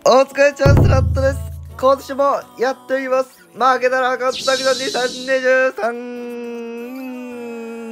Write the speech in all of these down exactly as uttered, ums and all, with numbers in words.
お疲れチャンスラットです。今年もやっております。負けたら勝ったけどにせんにじゅうさん。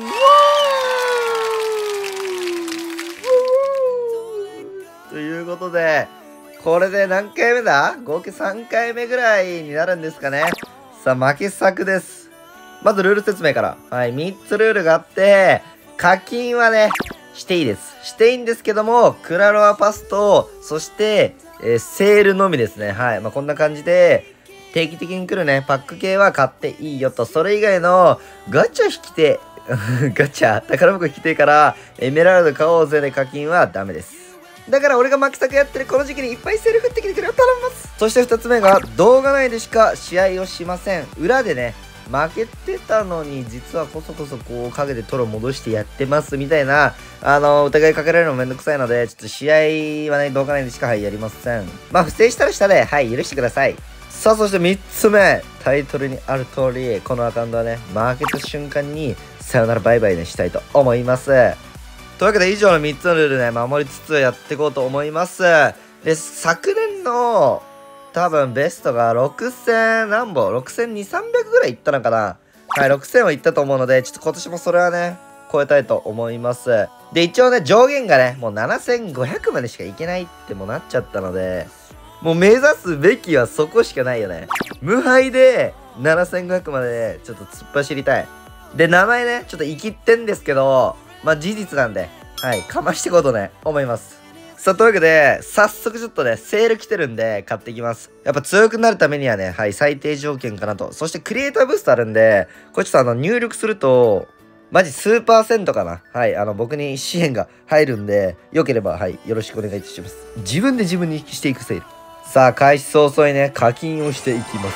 ということで、これで何回目だ？合計さんかいめぐらいになるんですかね。さあ、負け作です。まずルール説明から。はい、みっつルールがあって、課金はね、していいです。していいんですけども、クラロワパスと、そして、えー、セールのみですね。はい。まあ、こんな感じで、定期的に来るね、パック系は買っていいよと。それ以外の、ガチャ引きて、ガチャ、宝箱引きてから、エメラルド買おうぜで課金はダメです。だから俺が負け作やってるこの時期にいっぱいセール振ってきてくれよ。頼みます。そしてふたつめが、動画内でしか試合をしません。裏でね、負けてたのに実はこそこそこう影でトロ戻してやってますみたいなあの疑いかけられるのめんどくさいので、ちょっと試合はね動画内でしかはいやりません。まあ不正したら下ではい許してください。さあそしてみっつめ、タイトルにある通りこのアカウントはね負けた瞬間にさよならバイバイねしたいと思います。というわけで以上のみっつのルールね守りつつやっていこうと思います。で昨年の多分ベストがろくせん何本 ?ろくせんにひゃく、さんびゃくぐらいいったのかな。はい、ろくせんはいったと思うので、ちょっと今年もそれはね、超えたいと思います。で、一応ね、上限がね、もうななせんごひゃくまでしかいけないってもうなっちゃったので、もう目指すべきはそこしかないよね。無敗でななせんごひゃくまでちょっと突っ走りたい。で、名前ね、ちょっと生きってんですけど、まあ事実なんで、はい、かましていこうとね、思います。さあ、というわけで、早速ちょっとね、セール来てるんで、買っていきます。やっぱ強くなるためにはね、はい、最低条件かなと。そして、クリエイターブーストあるんで、これちょっとあの、入力すると、マジ数パーセントかな。はい、あの、僕に支援が入るんで、よければ、はい、よろしくお願いいたします。自分で自分にしていくセール。さあ、開始早々にね、課金をしていきます。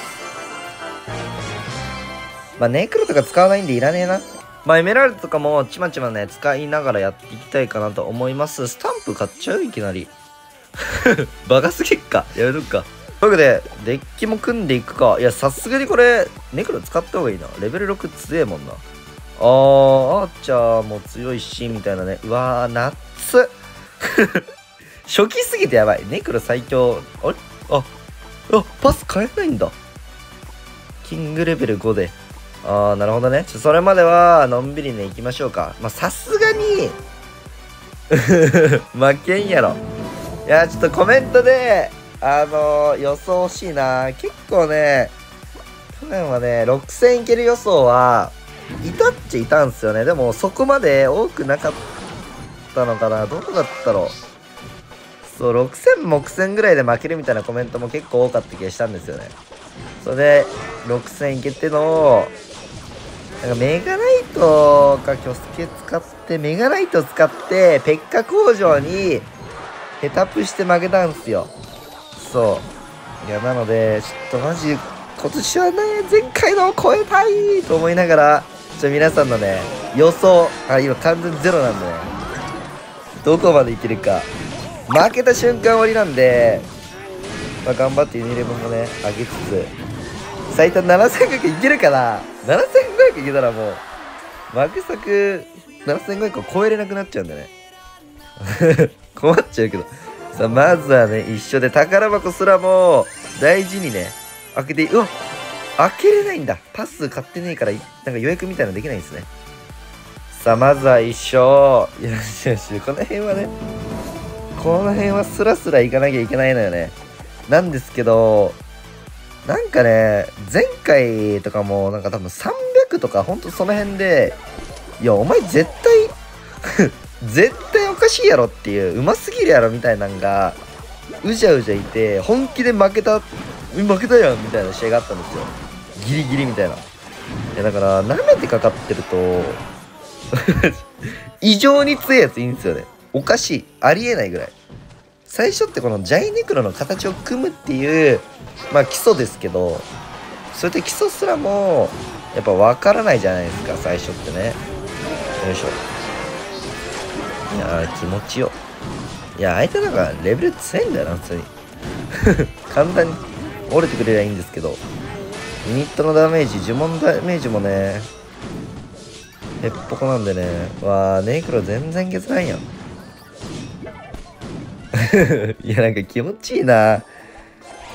まあ、ネクロとか使わないんでいらねえな。まあ、エメラルドとかもちまちまね、使いながらやっていきたいかなと思います。スタンプ買っちゃういきなり。バカすぎっか。やめとくか。というわけで、デッキも組んでいくか。いや、さすがにこれ、ネクロ使った方がいいな。レベルろく強えもんな。あー、アーチャーも強いし、みたいなね。うわー、夏初期すぎてやばい。ネクロ最強。あれあ、あ、パス変えないんだ。キングレベルごで。ああ、なるほどね。ちょそれまでは、のんびりね、行きましょうか。まあ、さすがに負けんやろ。いや、ちょっとコメントで、あのー、予想欲しいな。結構ね、去年はね、ろくせんいける予想は、いたっちゃいたんすよね。でも、そこまで多くなかったのかな。どうだったろう。そう、ろくせん、木戦ぐらいで負けるみたいなコメントも結構多かった気がしたんですよね。それで、ろくせんいけての、なんかメガナイトかキョスケ使って、メガナイト使って、ペッカ工場に、ヘタプして負けたんすよ。そう。いや、なので、ちょっとマジ、今年はね、前回のを超えたいと思いながら、ちょ、皆さんのね、予想、あ、今完全ゼロなんでね、どこまでいけるか。負けた瞬間終わりなんで、まあ、頑張ってユニレブンもね、上げつつ、最多ななせんごひゃくいけるかな ?ななせんごひゃくいけたらもう、マグサクななせんごひゃくを超えれなくなっちゃうんだね。困っちゃうけど。さあ、まずはね、一緒で宝箱すらも大事にね、開けて、うわ開けれないんだ。パス買ってねえから、なんか予約みたいなのできないんですね。さあ、まずは一緒。よしよし、この辺はね、この辺はスラスラ行かなきゃいけないのよね。なんですけど、なんかね、前回とかもなんか多分さんびゃくとかほんとその辺で、いや、お前絶対、絶対おかしいやろっていう、うますぎるやろみたいなんが、うじゃうじゃいて、本気で負けた、負けたやんみたいな試合があったんですよ。ギリギリみたいな。いや、だから、舐めてかかってると、異常に強いやついいんですよね。おかしい。ありえないぐらい。最初ってこのジャイネクロの形を組むっていう、まあ基礎ですけど、それって基礎すらも、やっぱ分からないじゃないですか、最初ってね。よいしょ。いやー、気持ちよ。いや、相手なんかレベル強いんだよな、普通に。簡単に折れてくれりゃいいんですけど、ユニットのダメージ、呪文ダメージもね、へっぽこなんでね。わあ、ネクロ全然消せないやん。いや、なんか気持ちいいな。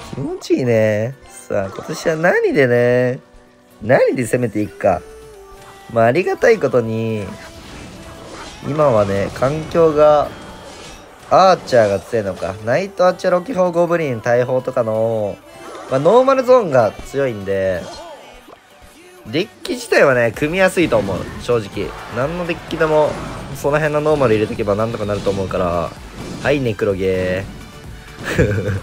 気持ちいいね。さあ、今年は何でね、何で攻めていくか。まあ、ありがたいことに、今はね、環境が、アーチャーが強いのか。ナイトアーチャーロキホーゴブリン大砲とかの、まあ、ノーマルゾーンが強いんで、デッキ自体はね、組みやすいと思う。正直。何のデッキでも、その辺のノーマル入れとけばなんとかなると思うから。はい、ネクロゲー。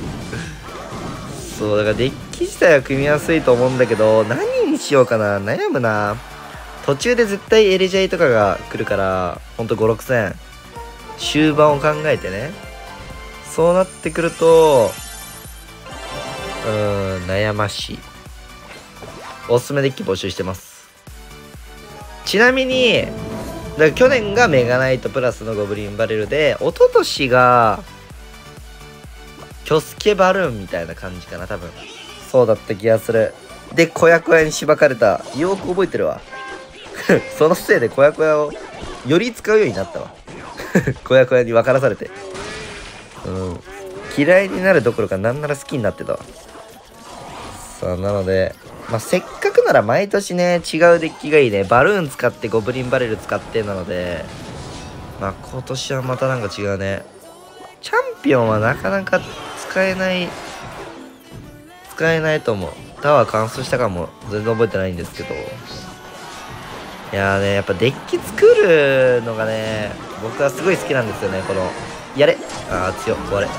そう、だからデッキ自体は組みやすいと思うんだけど、何にしようかな。悩むな。途中で絶対エレジャイとかが来るから、ほんとご、ろくせん。終盤を考えてね。そうなってくると、うーん、悩ましい。おすすめデッキ募集してます。ちなみに、だから去年がメガナイトプラスのゴブリンバレルで、一昨年が、キョスケバルーンみたいな感じかな、多分。そうだった気がする。で、小屋小屋にしばかれた。よく覚えてるわ。そのせいで小屋小屋をより使うようになったわ。小屋小屋に分からされて。うん。嫌いになるどころかなんなら好きになってたわ。さあ、なので、まあ、せっかくなら毎年ね、違うデッキがいいね。バルーン使ってゴブリンバレル使ってなので、まあ今年はまたなんか違うね。チャンピオンはなかなか使えない、使えないと思う。タワー完走したかも全然覚えてないんですけど。いやーね、やっぱデッキ作るのがね、僕はすごい好きなんですよね。この、やれあー強っ、壊れ。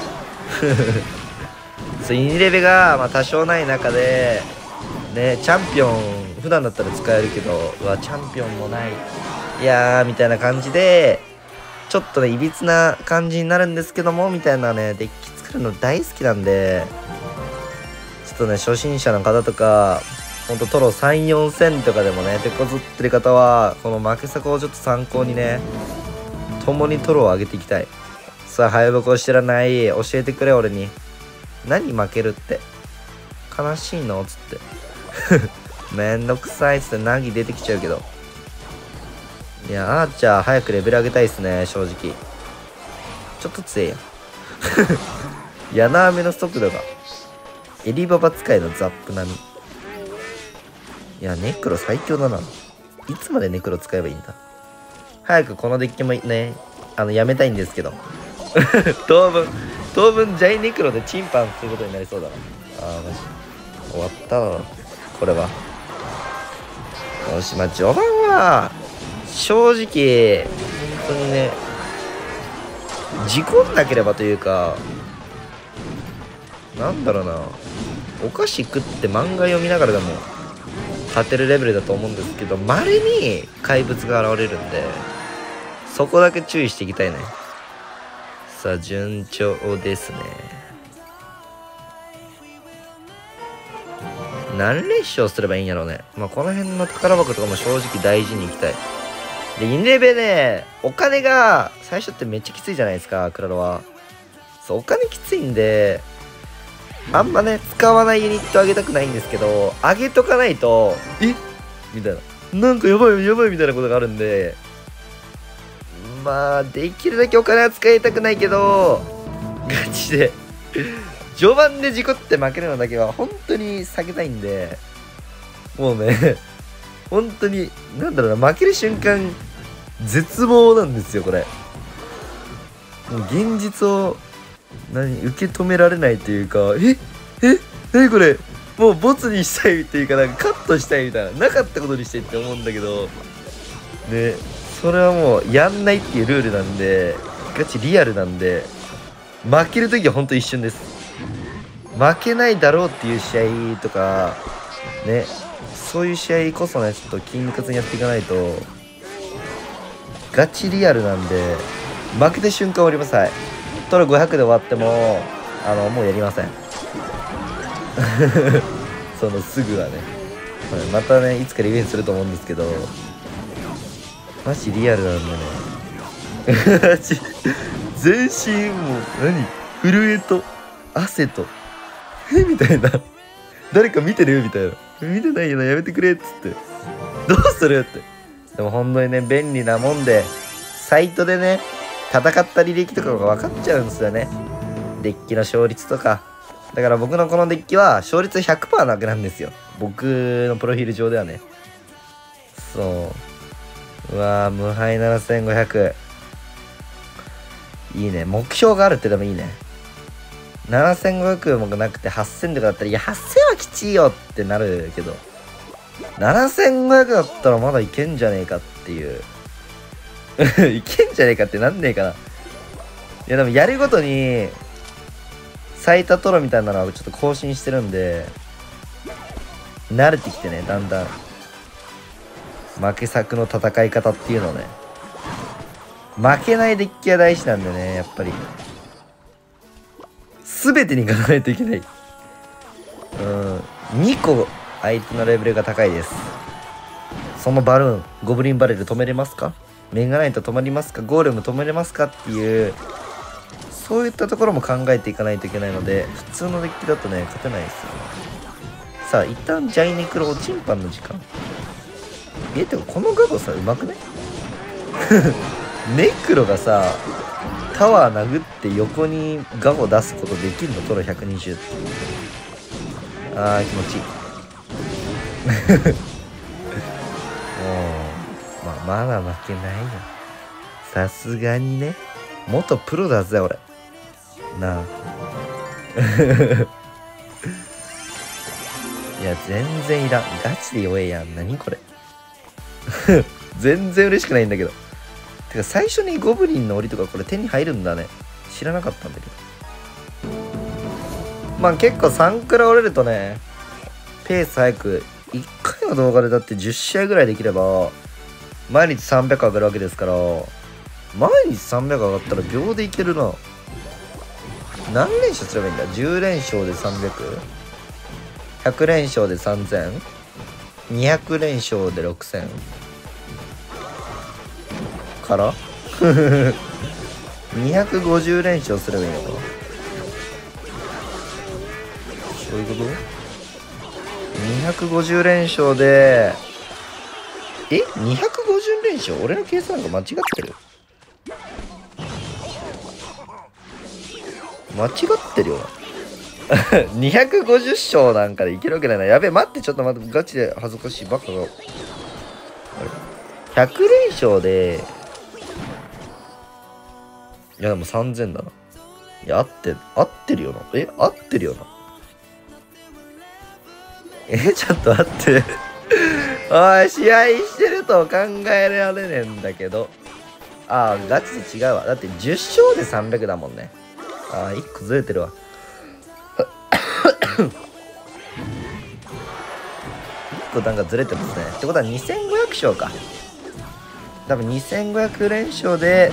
そう、インレベが、まあ、多少ない中で、ね、チャンピオン、普段だったら使えるけど、うわ、チャンピオンもない。いやー、みたいな感じで、ちょっとね、いびつな感じになるんですけども、みたいなね、デッキ作るの大好きなんで、ちょっとね、初心者の方とか、ほんとトロさん、よんせんとかでもね、手こずってる方は、この負け策をちょっと参考にね、共にトロを上げていきたい。さあ、早箱知らない、教えてくれ、俺に。何負けるって。悲しいのつって。めんどくさいっつってナギ出てきちゃうけど。いや、アーチャー早くレベル上げたいっすね、正直。ちょっと強いやん。柳雨の速度が。エリババ使いのザップ並み。いや、ネクロ最強だな。いつまでネクロ使えばいいんだ。早くこのデッキもね、あの、やめたいんですけど。当分、当分ジャイネクロでチンパンすることになりそうだな。あー、マジ。終わったな、これは。よし、まあ、序盤は、正直、本当にね、事故んなければというか、なんだろうな、お菓子食って漫画読みながらでも、勝てるレベルだと思うんですけど、稀に怪物が現れるんで、そこだけ注意していきたいね。さあ、順調ですね。何連勝すればいいんやろうね。まあ、この辺の宝箱とかも正直大事にいきたい。で、インレベね、お金が最初ってめっちゃきついじゃないですか、クラロは。そう、お金きついんで、あんまね、使わないユニットあげたくないんですけど、あげとかないと、えみたいな。なんかやばいやばいみたいなことがあるんで、まあ、できるだけお金は使いたくないけど、ガチで、序盤で事故って負けるのだけは本当に避けたいんで、もうね、本当に、なんだろうな、負ける瞬間、絶望なんですよ、これ。もう現実を、何、受け止められないというか、ええ何これもうボツにしたいっていうか、なんかカットしたいみたいな、なかったことにしたいって思うんだけど、ね、それはもうやんないっていうルールなんで、ガチリアルなんで、負けるときは本当一瞬です。負けないだろうっていう試合とか、ね、そういう試合こそね、ちょっと筋肉痛にやっていかないと、ガチリアルなんで、負けた瞬間終わります。はい。トロごひゃくで終わっても、あの、もうやりません。そのすぐはね。またね、いつかリベンジすると思うんですけど、マジリアルなんだね。マジ、全身もう、何震えと、汗と、えみたいな。誰か見てるみたいな。見てないよな、やめてくれっつって。どうするって。でも本当にね、便利なもんで、サイトでね、戦った履歴とかが分かっちゃうんですよね。デッキの勝率とか。だだから僕のこのデッキは勝率 ひゃくパーセント なわけなんですよ。僕のプロフィール上ではね。そう。うわー、無敗ななせんごひゃく。いいね。目標があるってでもいいね。ななせんごひゃくもなくてはっせんとかだったら、いや、はっせんはきちいよってなるけど、ななせんごひゃくだったらまだいけんじゃねえかっていう。いけんじゃねえかってなんねえかな。いや、でもやるごとに、最多トロみたいなのはちょっと更新してるんで、慣れてきてね、だんだん。負け作の戦い方っていうのね。負けないデッキが大事なんでね、やっぱり。すべてにいかないといけない。うん。にこ相手のレベルが高いです。そのバルーン、ゴブリンバレル止めれますか？メガナイト止まりますか？ゴーレム止めれますかっていう、そういったところも考えていかないといけないので、普通のデッキだとね、勝てないですよね。さあ、一旦ジャイネクロおチンパンの時間。え、てかこのガゴさ、うまくね？ネクロがさ、タワー殴って横にガゴ出すことできるの？トロひゃくにじゅうって。あー、気持ちいい。もう、まあ、まだ負けないよ。さすがにね。元プロだぜ、俺。なあ。いや、全然いらん。ガチで弱えやん。何これ。全然嬉しくないんだけど。てか、最初にゴブリンの檻とかこれ手に入るんだね。知らなかったんだけど。まあ結構さんクラ折れるとね、ペース早く、いっかいの動画でだってじゅっしあいぐらいできれば、毎日さんびゃく上がるわけですから、毎日さんびゃく上がったら秒でいけるな。何連勝すればいいんだ？ じゅう 連勝でさんびゃく？ ひゃく 連勝でさんぜん？ にひゃく 連勝でろくせん？からにひゃくごじゅう連勝すればいいのかな？そういうこと？ にひゃくごじゅう 連勝で、え ?にひゃくごじゅう 連勝？俺の計算が間違ってる？間違ってるよな。にひゃくごじゅう勝なんかでいけるわけないな。やべえ、待って、ちょっと待って、ガチで恥ずかしい。バカが。ひゃく連勝で、いやでもさんぜんだな。いや、合って、合ってるよな。え、合ってるよな。え、ちょっと待って。おい、試合してると考えられねえんだけど。ああ、ガチで違うわ。だってじゅっ勝でさんびゃくだもんね。ああ、いっこずれてるわ。いっこなんかずれてますね。ってことはにせんごひゃく勝か。多分にせんごひゃく連勝で、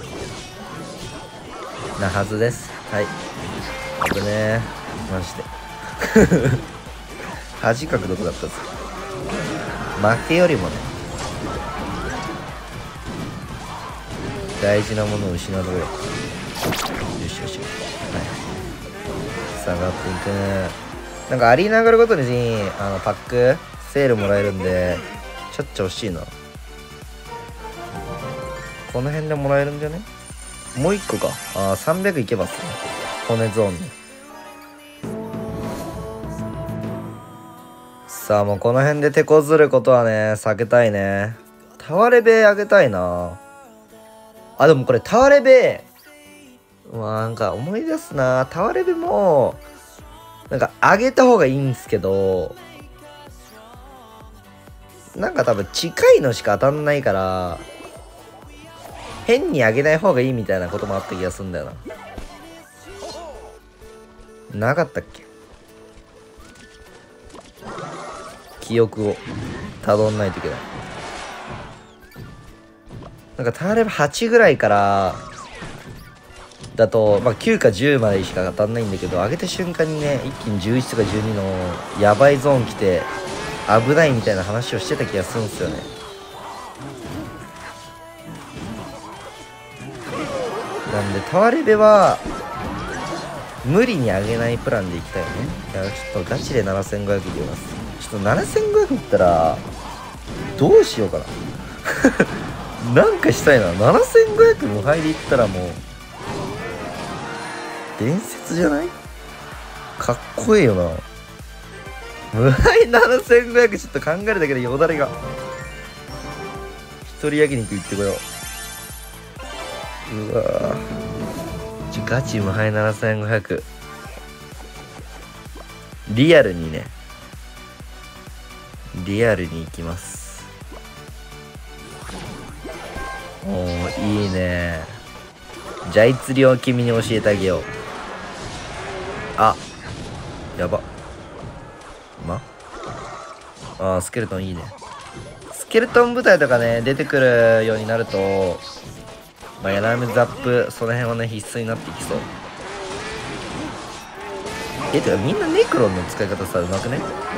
なはずです。はい。危ねえ。マジで。恥かくどこだったんですか。負けよりもね、大事なものを失うところ。よしよし。はい。下がっていくね。なんかアリーナ上がるごとに、あの、パック、セールもらえるんで、ちょっちょ欲しいな。この辺でもらえるんじゃね？もう一個か。ああ、さんびゃくいけばっすね。骨ゾーンに。さあ、もうこの辺で手こずることはね、避けたいね。タワレベ上げたいな。あ、でもこれタワレベ、うわ、なんか思い出すな。タワレベも、なんか上げた方がいいんすけど、なんか多分近いのしか当たんないから、変に上げない方がいいみたいなこともあった気がするんだよな。なかったっけ？記憶を辿んないといけない。なんかタワレベはちぐらいからだと、まあ、きゅうかじゅうまでしか当たんないんだけど、上げた瞬間にね、一気にじゅういちとかじゅうにのやばいゾーン来て危ないみたいな話をしてた気がするんですよね。なんでタワレベは無理に上げないプランでいきたいよね。いや、ちょっとガチでななせんごひゃくいきます。ちょっとななせんごひゃくいったらどうしようかな。なんかしたいな。ななせんごひゃく無敗でいったらもう伝説じゃない？ かっこいいよな。無敗ななせんごひゃくちょっと考えるだけでよだれが。一人焼肉行ってこよう。うわぁ。ちょガチ無敗ななせんごひゃく。リアルにね。リアルに行きます。おー、いいね。じゃあいつりを君に教えてあげよう。あ、やば。まあー、スケルトンいいね。スケルトン部隊とかね、出てくるようになると、まあ、ヤナメザップ、その辺はね、必須になっていきそう。え、てかみんなネクロンの使い方さ、うまくね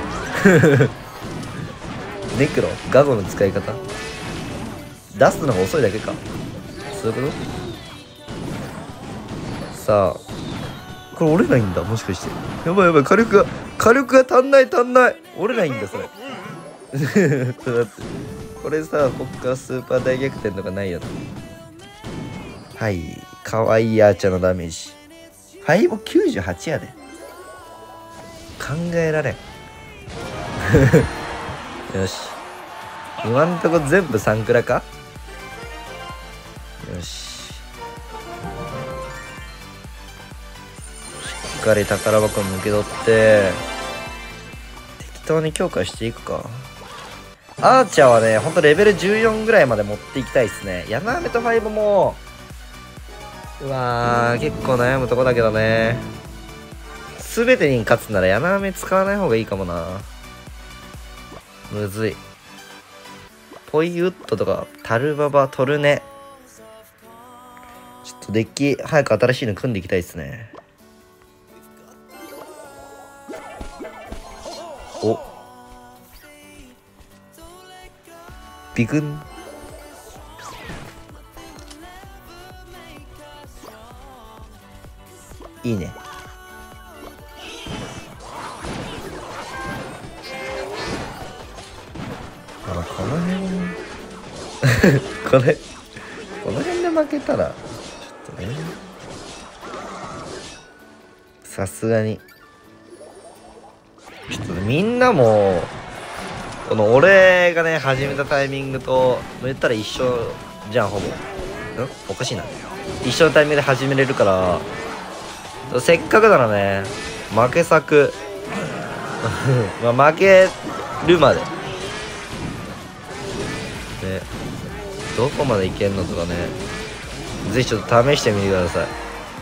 ネクロガゴの使い方出すのが遅いだけか。そういうことさあ、これ折れないんだ、もしかして。やばいやばい、火力が、火力が足んない足んない。折れないんだ、それ。これさ、こっからスーパー大逆転とかないよな。はい、かわいいアーチャーのダメージ。ファイブきゅうじゅうはちやで。考えられん。よし。今んとこ全部サンクラか。よし。しっかり宝箱抜け取って適当に強化していくか。アーチャーはね、ほんとレベルじゅうよんぐらいまで持っていきたいっすね。ヤナーメとファイブもうわー、結構悩むとこだけどね。全てに勝つならヤナーメ使わない方がいいかもな。むずい。ポイウッドとかタルババトルネ、ちょっとデッキ早く新しいの組んでいきたいですね。おビクン。いいね。あ、この辺これこの辺で負けたらちょっとね、さすがにちょっとね、みんなもこの俺がね始めたタイミングと言ったら一緒じゃん、ほぼ。んおかしいな。一緒のタイミングで始めれるからせっかくならね負け作まあ負けるまででどこまでいけんのとかね、ぜひちょっと試してみてください。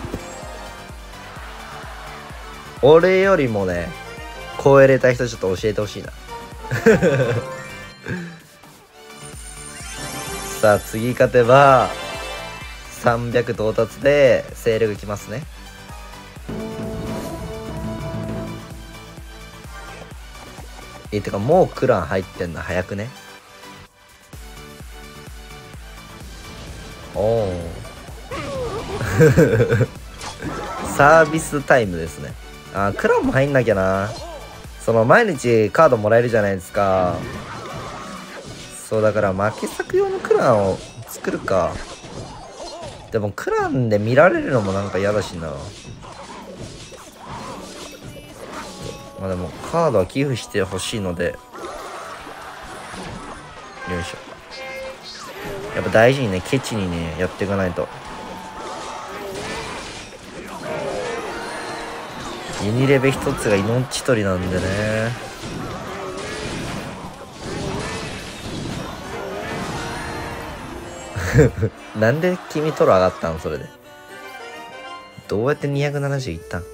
俺よりもね超えれた人ちょっと教えてほしいな。さあ次勝てばさんびゃく到達で勢力きますね。えてかもうクラン入ってんの早くね。おおサービスタイムですね。あー、クランも入んなきゃな。その毎日カードもらえるじゃないですか。そうだから負け作用のクランを作るか。でもクランで見られるのもなんか嫌だしな。まあでもカードは寄付してほしいので、よいしょ。やっぱ大事にね、ケチにねやっていかないと。ユニレベ一つが命取りなんでね。なんで君トロ上がったんそれで。どうやってにひゃくななじゅういったん。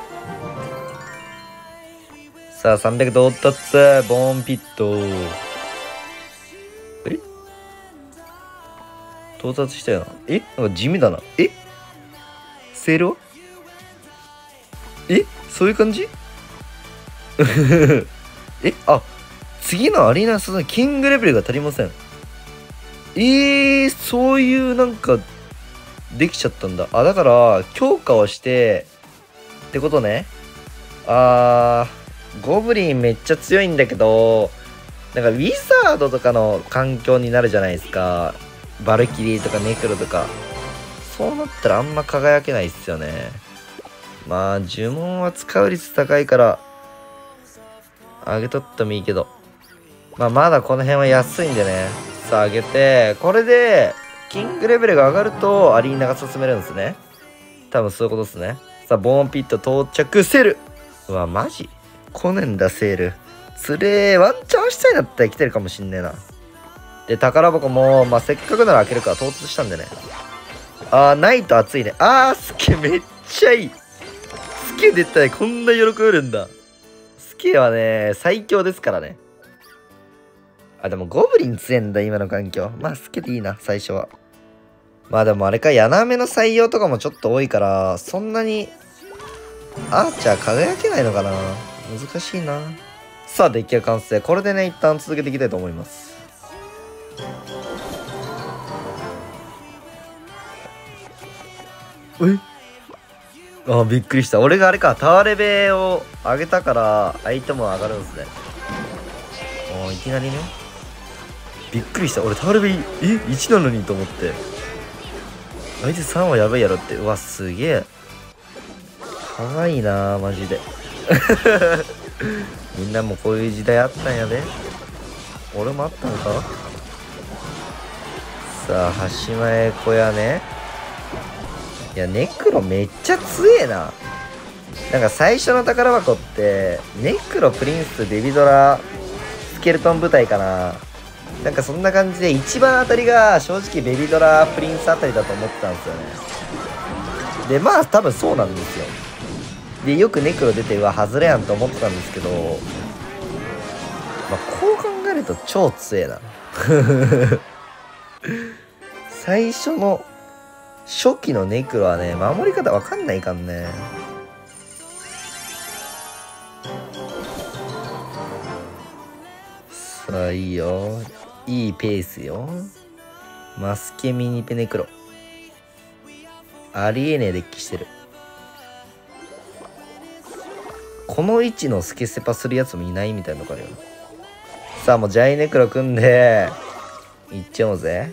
さあさんびゃく到達。ボーンピット。え到達したよな。えなんか地味だな。えセールはえそういう感じえあ次のアリーナそのキングレベルが足りません。えー、そういうなんかできちゃったんだ。あだから強化をしてってことね。あーゴブリンめっちゃ強いんだけどなんかウィザードとかの環境になるじゃないですか。バルキリーとかネクロとか。そうなったらあんま輝けないっすよね。 まあ呪文は使う率高いから上げとってもいいけど、まあまだこの辺は安いんでね。さあ上げて、これでキングレベルが上がるとアリーナが進めるんですね。多分そういうことですね。さあボーンピット到着。セール、うわマジ来ねんだセール。つれー、ワンチャンしたいだったら来てるかもしんねえな。で宝箱もまあせっかくなら開けるから到達したんでね。あーないと熱いね。あースケめっちゃいい。スケ出たらこんな喜べるんだ。スケはね最強ですからね。あでもゴブリン強えんだ今の環境。まあスケでいいな最初は。まあでもあれか、ヤナメの採用とかもちょっと多いからそんなにアーチャー輝けないのかな。難しいな。さあデッキが完成。これでね一旦続けていきたいと思います。えあびっくりした。俺があれかタワーレベを上げたから相手も上がるんですね。おいきなりねびっくりした。俺タワーレベえいちなのにと思って、相手さんはやばいやろって。うわすげえかわいいなマジでみんなもこういう時代あったんやで。俺もあったのか。さあ端前小屋ね。いやネクロめっちゃ強えな。なんか最初の宝箱ってネクロプリンスベビドラスケルトン部隊かな。なんかそんな感じで一番当たりが正直ベビドラプリンスあたりだと思ってたんですよね。でまあ多分そうなんですよ。でよくネクロ出てうわ外れやんと思ってたんですけど、まあこう考えると超強えな最初の初期のネクロはね守り方わかんないかんね。さあいいよいいペースよ。マスケミニペネクロありえねえデッキしてる。この位置のスケセパするやつもいないみたいなのがあるよ。さあもうジャイネクロ組んでいっちゃおうぜ。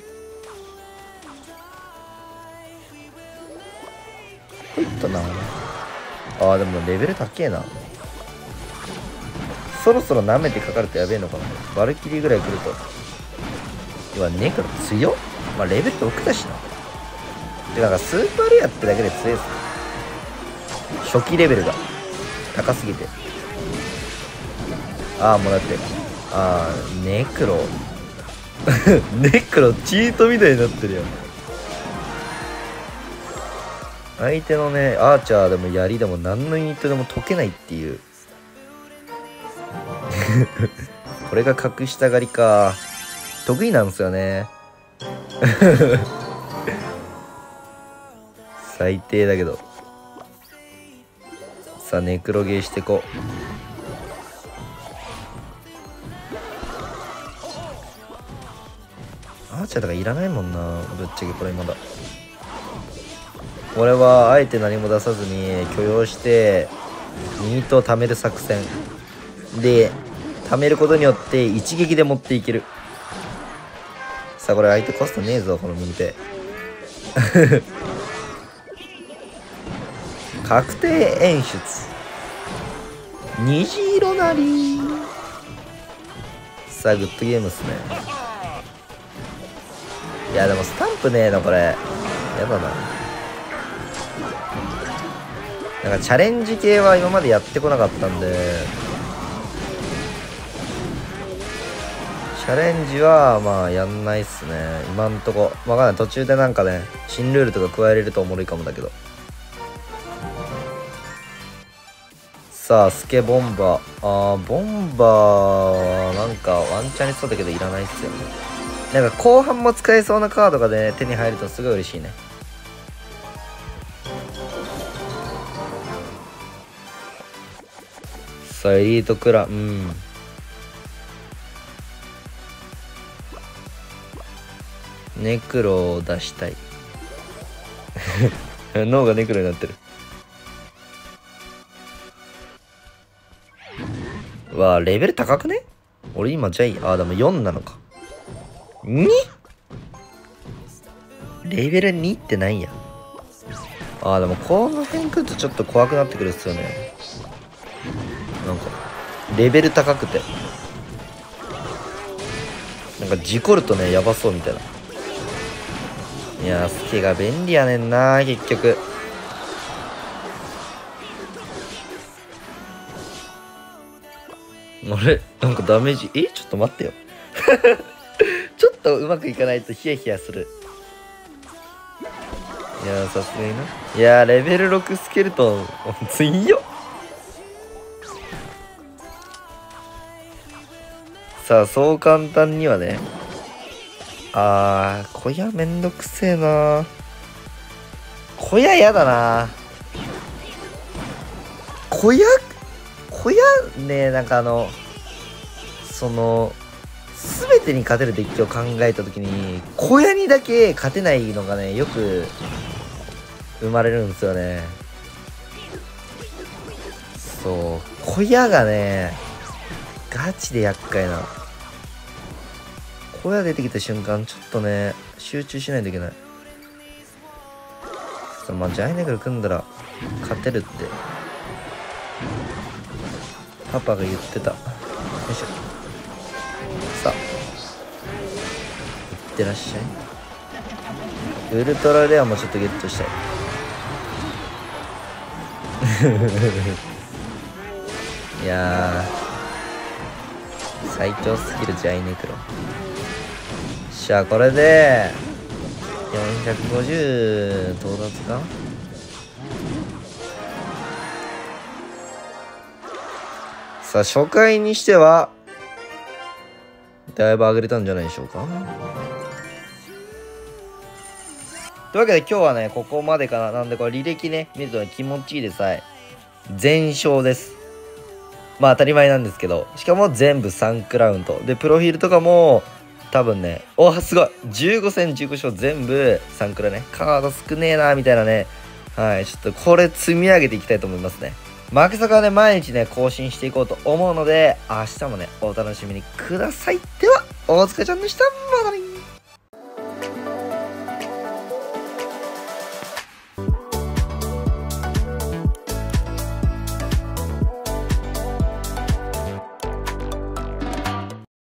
ほいっとな。あーでもレベル高えな。そろそろ舐めてかかるとやべえのかな。バルキリーぐらい来るとうわネクロ強っ。まあレベルろくだしな。でなんかスーパーレアってだけで強いっす。初期レベルが高すぎて。ああもうだってああネクロネクロチートみたいになってるよ。相手のねアーチャーでも槍でも何のユニットでも解けないっていうこれが隠したがりか。得意なんですよね最低だけど。さあネクロゲーしてこう。アーチャーとかいらないもんなぶっちゃけ。これまだ俺はあえて何も出さずに許容してユニットを貯める作戦で、貯めることによって一撃で持っていける。さあこれ相手コストねえぞこのミニペ確定演出虹色なり。さあグッドゲームっすね。いやでもスタンプねえなこれ。やだな。なんかチャレンジ系は今までやってこなかったんで、チャレンジはまあやんないっすね今んとこ。わかんない、途中でなんかね新ルールとか加えれるとおもろいかもだけど。さあスケボンバー。あーボンバーはなんかワンチャンにそうだけどいらないっすよね。なんか後半も使えそうなカードがね手に入るとすごい嬉しいね。さあエリートクラうんネクロを出したい脳がネクロになってる。わあレベル高くね。俺今ジャイあーでもよんなのか。 に？ レベルにってなんや。あああ、でもこの辺来るとちょっと怖くなってくるっすよね。なんかレベル高くてなんか事故るとねやばそうみたいな。いやースケが便利やねんな結局。あれなんかダメージえちょっと待ってよちょっとうまくいかないとヒヤヒヤする。いやーさすがにないやーレベルろくスケルトン強っ。さあそう簡単にはね。あー小屋めんどくせえな。小屋やだな。小屋小屋ね、なんかあのその全てに勝てるデッキを考えた時に小屋にだけ勝てないのがねよく生まれるんですよね。そう小屋がねガチで厄介なの。小屋出てきた瞬間ちょっとね集中しないといけない。さまあジャイネグル組んだら勝てるってパパが言ってた。よいしょ。さあいってらっしゃい。ウルトラレアもちょっとゲットしたいいやー最強スキルジャイネクロ。しゃあこれでよんひゃくごじゅう到達か。さあ初回にしてはだいぶ上げれたんじゃないでしょうか。というわけで今日はねここまでかな。なんでこれ履歴ね見るとね気持ちいいでさえ全勝です。まあ当たり前なんですけど、しかも全部さんクラウントでプロフィールとかも多分ねおすごいじゅうご戦じゅうご勝全部さんクラね。カード少ねえなみたいなね。はいちょっとこれ積み上げていきたいと思いますね。負け坂はね毎日ね更新していこうと思うので明日もねお楽しみにください。ではお疲れちゃんでした。またね。